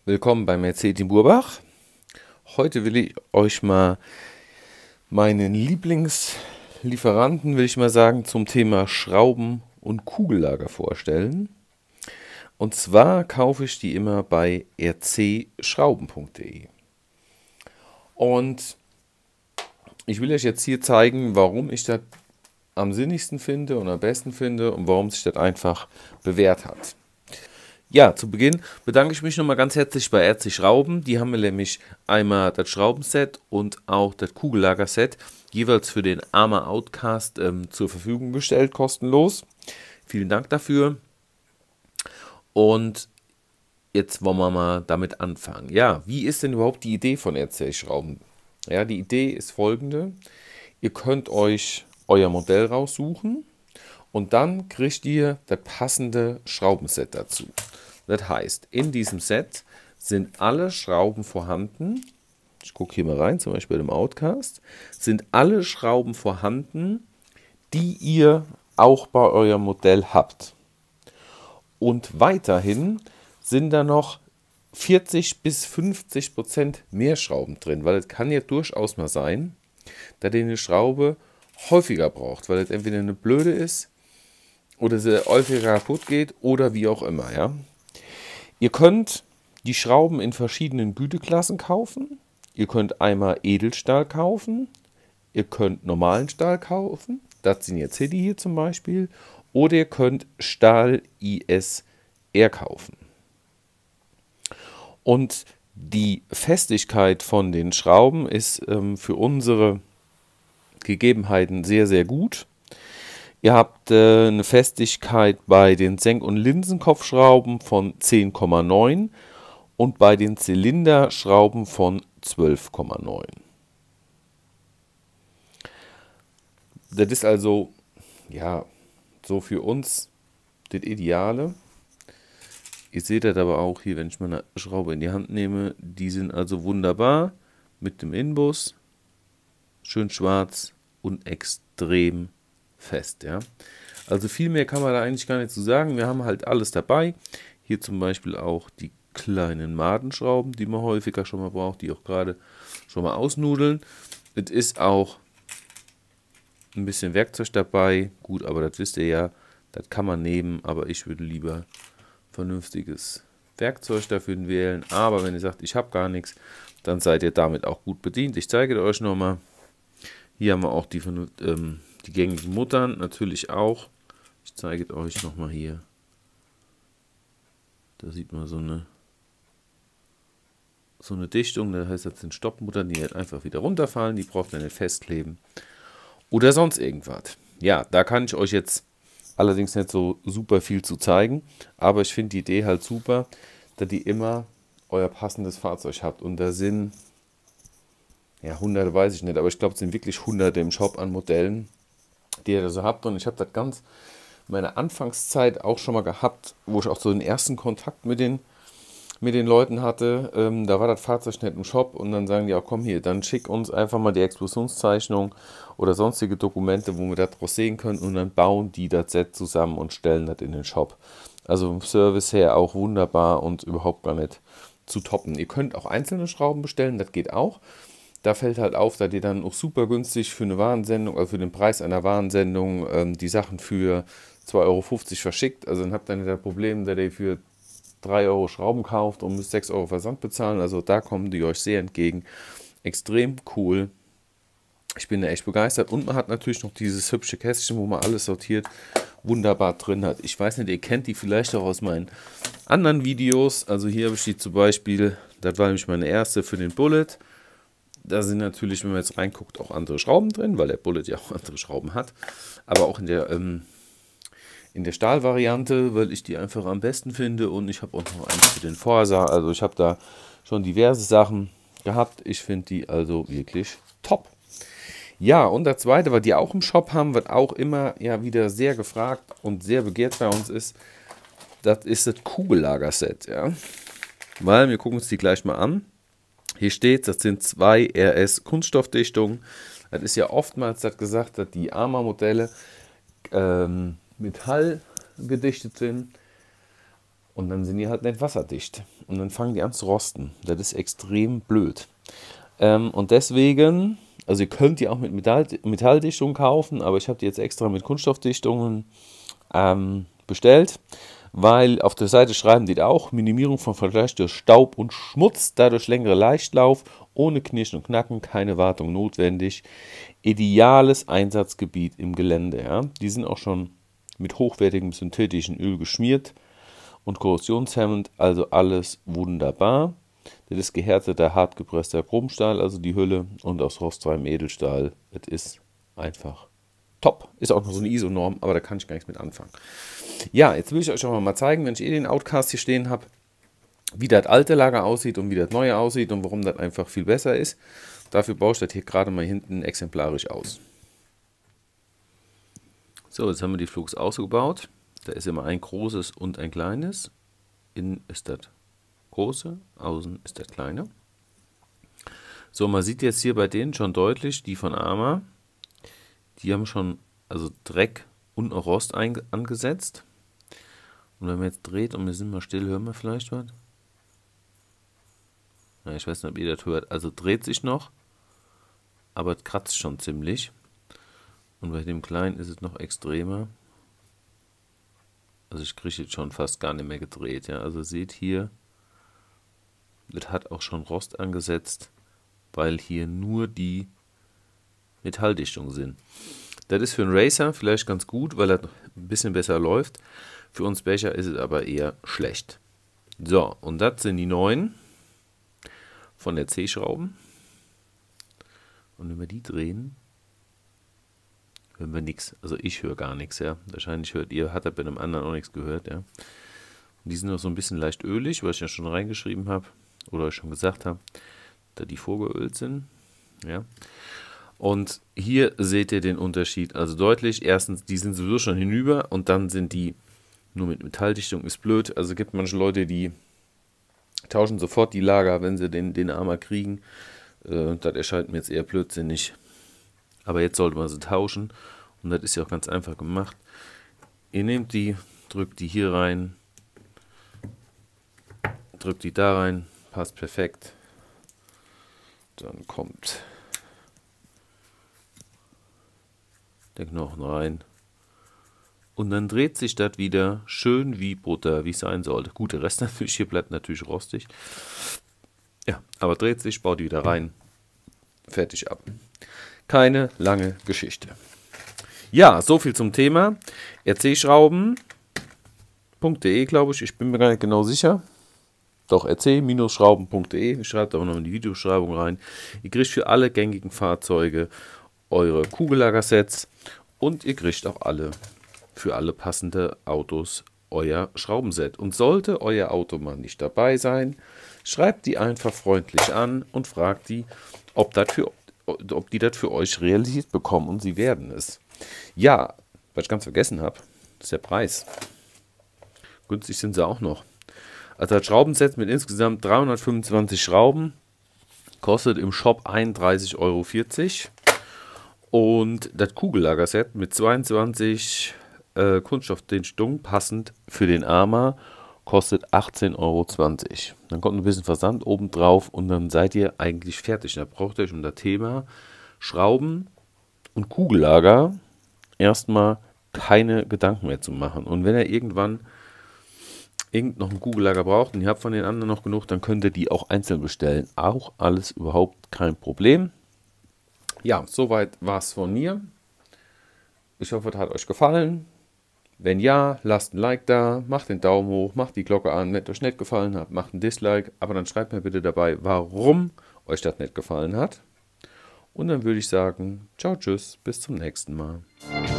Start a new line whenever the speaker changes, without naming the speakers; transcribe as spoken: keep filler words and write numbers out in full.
Willkommen bei Mercedes Burbach. Heute will ich euch mal meinen Lieblingslieferanten, will ich mal sagen, zum Thema Schrauben und Kugellager vorstellen. Und zwar kaufe ich die immer bei r c schrauben punkt de. Und ich will euch jetzt hier zeigen, warum ich das am sinnigsten finde und am besten finde und warum sich das einfach bewährt hat. Ja, zu Beginn bedanke ich mich nochmal ganz herzlich bei r c Schrauben. Die haben mir nämlich einmal das Schraubenset und auch das Kugellagerset jeweils für den Arma Outcast ähm, zur Verfügung gestellt, kostenlos. Vielen Dank dafür. Und jetzt wollen wir mal damit anfangen. Ja, wie ist denn überhaupt die Idee von r c Schrauben? Ja, die Idee ist folgende. Ihr könnt euch euer Modell raussuchen und dann kriegt ihr das passende Schraubenset dazu. Das heißt, in diesem Set sind alle Schrauben vorhanden. Ich gucke hier mal rein, zum Beispiel bei dem Outcast. Sind alle Schrauben vorhanden, die ihr auch bei eurem Modell habt. Und weiterhin sind da noch vierzig bis fünfzig Prozent mehr Schrauben drin, weil es kann ja durchaus mal sein, dass ihr eine Schraube häufiger braucht, weil es entweder eine blöde ist oder sie häufiger kaputt geht oder wie auch immer. Ja? Ihr könnt die Schrauben in verschiedenen Güteklassen kaufen. Ihr könnt einmal Edelstahl kaufen, ihr könnt normalen Stahl kaufen, das sind jetzt hier die hier zum Beispiel, oder ihr könnt Stahl I S R kaufen. Und die Festigkeit von den Schrauben ist ähm, für unsere Gegebenheiten sehr, sehr gut. Ihr habt äh, eine Festigkeit bei den Senk- und Linsenkopfschrauben von zehn Komma neun und bei den Zylinderschrauben von zwölf Komma neun. Das ist also, ja, so für uns das Ideale. Ihr seht das aber auch hier, wenn ich meine Schraube in die Hand nehme. Die sind also wunderbar mit dem Inbus. Schön schwarz und extrem fest. Ja? Also viel mehr kann man da eigentlich gar nicht zu sagen. Wir haben halt alles dabei. Hier zum Beispiel auch die kleinen Madenschrauben, die man häufiger schon mal braucht, die auch gerade schon mal ausnudeln. Es ist auch ein bisschen Werkzeug dabei. Gut, aber das wisst ihr ja, das kann man nehmen, aber ich würde lieber vernünftiges Werkzeug dafür wählen. Aber wenn ihr sagt, ich habe gar nichts, dann seid ihr damit auch gut bedient. Ich zeige euch nochmal. Hier haben wir auch die, ähm, die gängigen Muttern, natürlich auch. Ich zeige euch nochmal hier. Da sieht man so eine, so eine Dichtung, das heißt, das sind Stoppmuttern, die halt einfach wieder runterfallen, die braucht man nicht festkleben. Oder sonst irgendwas. Ja, da kann ich euch jetzt allerdings nicht so super viel zu zeigen, aber ich finde die Idee halt super, dass ihr immer euer passendes Fahrzeug habt. Und da sind, ja, hunderte weiß ich nicht, aber ich glaube, es sind wirklich hunderte im Shop an Modellen, die ihr da so habt. Und ich habe das ganz in meiner Anfangszeit auch schon mal gehabt, wo ich auch so den ersten Kontakt mit den, mit den Leuten hatte. Ähm, da war das Fahrzeug nicht im Shop und dann sagen die auch, komm hier, dann schick uns einfach mal die Explosionszeichnung oder sonstige Dokumente, wo wir das draus sehen können, und dann bauen die das Set zusammen und stellen das in den Shop. Also im Service her auch wunderbar und überhaupt gar nicht zu toppen. Ihr könnt auch einzelne Schrauben bestellen, das geht auch. Da fällt halt auf, dass ihr dann auch super günstig für eine Warensendung, also für den Preis einer Warensendung, ähm, die Sachen für zwei Euro fünfzig verschickt. Also dann habt ihr nicht das Problem, dass ihr für drei Euro Schrauben kauft und müsst sechs Euro Versand bezahlen. Also da kommen die euch sehr entgegen. Extrem cool. Ich bin da echt begeistert. Und man hat natürlich noch dieses hübsche Kästchen, wo man alles sortiert, wunderbar drin hat. Ich weiß nicht, ihr kennt die vielleicht auch aus meinen anderen Videos. Also hier habe ich die zum Beispiel, das war nämlich meine erste für den Bullet. Da sind natürlich, wenn man jetzt reinguckt, auch andere Schrauben drin, weil der Bullet ja auch andere Schrauben hat. Aber auch in der, ähm, in der Stahlvariante, weil ich die einfach am besten finde. Und ich habe auch noch eins für den Forsa. Also ich habe da schon diverse Sachen gehabt. Ich finde die also wirklich top. Ja, und das zweite, was die auch im Shop haben, was auch immer ja wieder sehr gefragt und sehr begehrt bei uns ist, das ist das Kugellagerset. Ja? Weil wir gucken uns die gleich mal an. Hier steht, das sind zwei R S Kunststoffdichtungen. Das ist ja oftmals das gesagt, dass die Arma-Modelle ähm, Metall gedichtet sind. Und dann sind die halt nicht wasserdicht. Und dann fangen die an zu rosten. Das ist extrem blöd. Ähm, und deswegen, also ihr könnt die auch mit Metall, Metalldichtung kaufen, aber ich habe die jetzt extra mit Kunststoffdichtungen ähm, bestellt, weil auf der Seite schreiben die da auch, Minimierung von Vergleich durch Staub und Schmutz, dadurch längere Leichtlauf, ohne Knirschen und Knacken, keine Wartung notwendig. Ideales Einsatzgebiet im Gelände. Ja. Die sind auch schon mit hochwertigem synthetischen Öl geschmiert und korrosionshemmend, also alles wunderbar. Das ist gehärteter, hart gepresster Chromstahl, also die Hülle, und aus rostfreiem Edelstahl. Das ist einfach top. Ist auch noch so eine I S O-Norm, aber da kann ich gar nichts mit anfangen. Ja, jetzt will ich euch auch mal zeigen, wenn ich eh den Outcast hier stehen habe, wie das alte Lager aussieht und wie das neue aussieht und warum das einfach viel besser ist. Dafür baue ich das hier gerade mal hinten exemplarisch aus. So, jetzt haben wir die Flux ausgebaut. Da ist immer ein großes und ein kleines. Innen ist das große, außen ist das kleine. So, man sieht jetzt hier bei denen schon deutlich, die von Arma, die haben schon also Dreck und auch Rost angesetzt. Und wenn man jetzt dreht und wir sind mal still, hören wir vielleicht was? Ja, ich weiß nicht, ob ihr das hört. Also dreht sich noch, aber es kratzt schon ziemlich. Und bei dem Kleinen ist es noch extremer. Also ich kriege jetzt schon fast gar nicht mehr gedreht. Ja. Also seht hier, das hat auch schon Rost angesetzt, weil hier nur die Metalldichtungen sind. Das ist für einen Racer vielleicht ganz gut, weil er ein bisschen besser läuft. Für uns Becher ist es aber eher schlecht. So, und das sind die neuen von der C-Schrauben. Und wenn wir die drehen, hören wir nichts. Also ich höre gar nichts, ja. Wahrscheinlich hört ihr, hat er bei einem anderen auch nichts gehört, ja. Und die sind noch so ein bisschen leicht ölig, was ich ja schon reingeschrieben habe oder euch schon gesagt habe, da die vorgeölt sind, ja. Und hier seht ihr den Unterschied, also deutlich. Erstens, die sind sowieso schon hinüber und dann sind die nur mit Metalldichtung, ist blöd. Also es gibt manche Leute, die tauschen sofort die Lager, wenn sie den, den Arma kriegen. Äh, das erscheint mir jetzt eher blödsinnig. Aber jetzt sollte man sie tauschen und das ist ja auch ganz einfach gemacht. Ihr nehmt die, drückt die hier rein, drückt die da rein, passt perfekt. Dann kommt der Knochen rein. Und dann dreht sich das wieder schön wie Butter, wie es sein sollte. Gut, der Rest natürlich, hier bleibt natürlich rostig. Ja, aber dreht sich, baut die wieder rein. Fertig ab. Keine lange Geschichte. Ja, so viel zum Thema. R C-Schrauben punkt de, glaube ich. Ich bin mir gar nicht genau sicher. Doch, r c Schrauben punkt de. Ich schreibe da auch noch in die Videobeschreibung rein. Ihr kriegt für alle gängigen Fahrzeuge eure Kugellagersets und ihr kriegt auch alle für alle passende Autos euer Schraubenset. Und sollte euer Auto mal nicht dabei sein, schreibt die einfach freundlich an und fragt die, ob, das für, ob die das für euch realisiert bekommen, und sie werden es. Ja, was ich ganz vergessen habe, ist der Preis. Günstig sind sie auch noch. Also das Schraubenset mit insgesamt dreihundertfünfundzwanzig Schrauben kostet im Shop einunddreißig Euro vierzig. Und das Kugellagerset mit zweiundzwanzig äh, Kunststoffdichtungen passend für den Arma kostet achtzehn Euro zwanzig. Dann kommt ein bisschen Versand oben drauf und dann seid ihr eigentlich fertig. Da braucht ihr euch um das Thema Schrauben und Kugellager erstmal keine Gedanken mehr zu machen. Und wenn ihr irgendwann irgend noch ein Kugellager braucht und ihr habt von den anderen noch genug, dann könnt ihr die auch einzeln bestellen. Auch alles überhaupt kein Problem. Ja, soweit war es von mir. Ich hoffe, es hat euch gefallen. Wenn ja, lasst ein Like da, macht den Daumen hoch, macht die Glocke an. Wenn es euch nicht gefallen hat, macht ein Dislike. Aber dann schreibt mir bitte dabei, warum euch das nicht gefallen hat. Und dann würde ich sagen, ciao, tschüss, bis zum nächsten Mal.